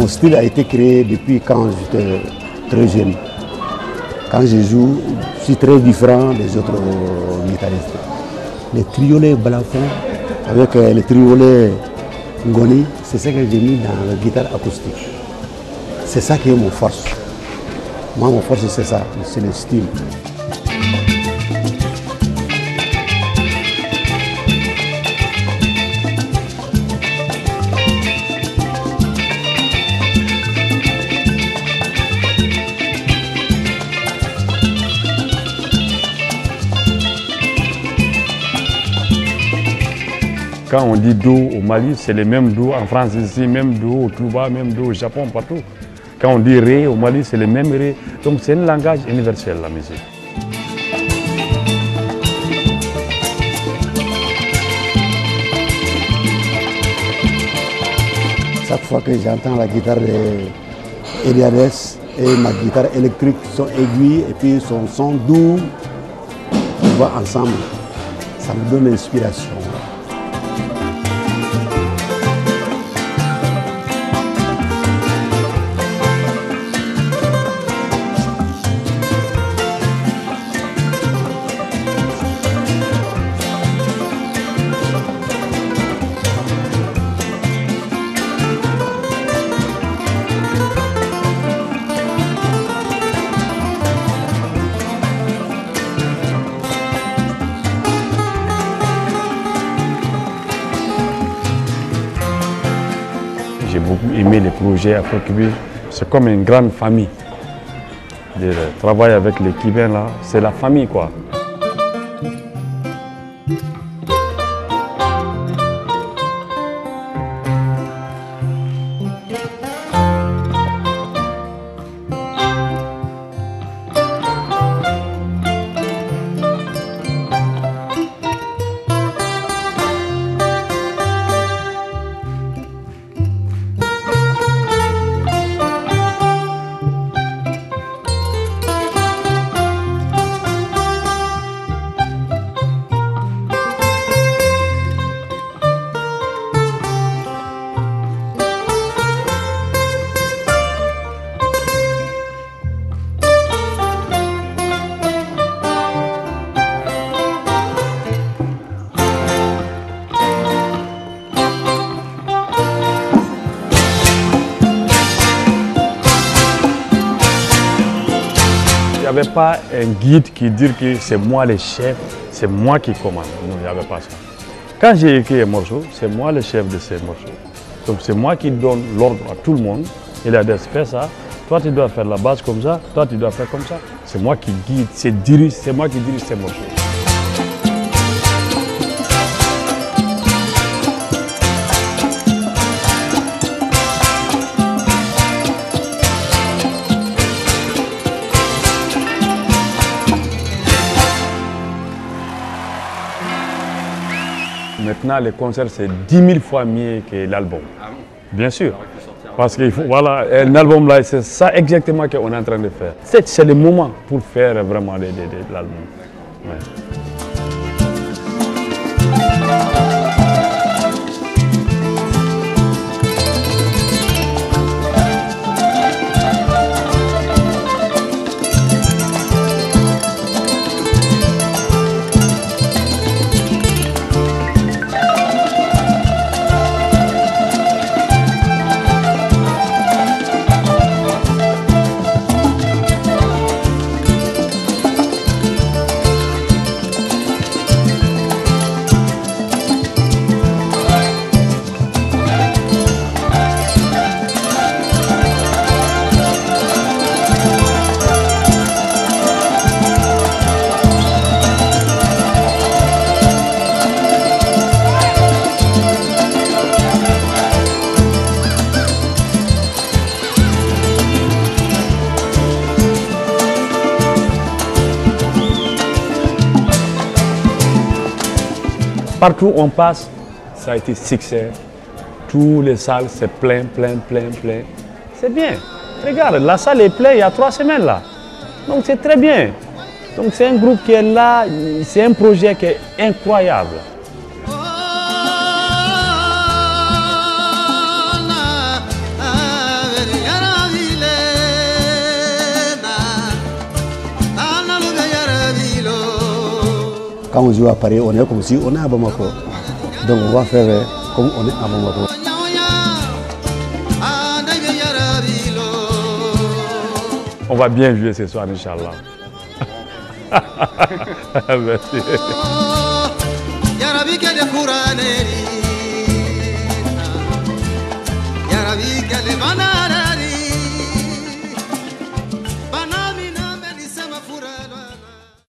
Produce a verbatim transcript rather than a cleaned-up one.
mon style a été créé depuis quand j'étais très jeune. Quand je joue, je suis très différent des autres guitaristes. Les triolets balafons avec les triolets ngoni, c'est ça que j'ai mis dans la guitare acoustique. C'est ça qui est mon force. Moi, mon force, c'est ça, c'est le style. Quand on dit do au Mali, c'est les mêmes do en France ici, même do au Cuba, même do au Japon, partout. Quand on dit ré au Mali, c'est les mêmes ré. Donc c'est un langage universel, la musique. Chaque fois que j'entends la guitare de Eliades et ma guitare électrique sont aiguilles et puis son son doux, on va ensemble. Ça me donne l'inspiration. J'ai beaucoup aimé les projets Afro-Cubains. C'est comme une grande famille. De travailler avec les Cubains là, c'est la famille quoi. Il n'y avait pas un guide qui dit que c'est moi le chef, c'est moi qui commande. Non, il n'y avait pas ça. Quand j'ai écrit un morceau, c'est moi le chef de ces morceaux. Donc c'est moi qui donne l'ordre à tout le monde. Il a dit fais ça, toi tu dois faire la base comme ça, toi tu dois faire comme ça. C'est moi qui guide, c'est dirige, c'est moi qui dirige ces morceaux. Maintenant, le concert, c'est dix mille fois mieux que l'album. Ah bon? Bien sûr. Parce qu'il faut, voilà, un album là, c'est ça exactement qu'on est en train de faire. C'est le moment pour faire vraiment de, de, de l'album. Ouais. Partout où on passe, ça a été succès. Tous les salles, c'est plein, plein, plein, plein. C'est bien. Regarde, la salle est pleine il y a trois semaines là. Donc c'est très bien. Donc c'est un groupe qui est là, c'est un projet qui est incroyable. Quand on joue à Paris, on est comme si on est à Bamako. Donc on va faire comme on est à Bamako. On va bien jouer ce soir, Inch'Allah. Merci.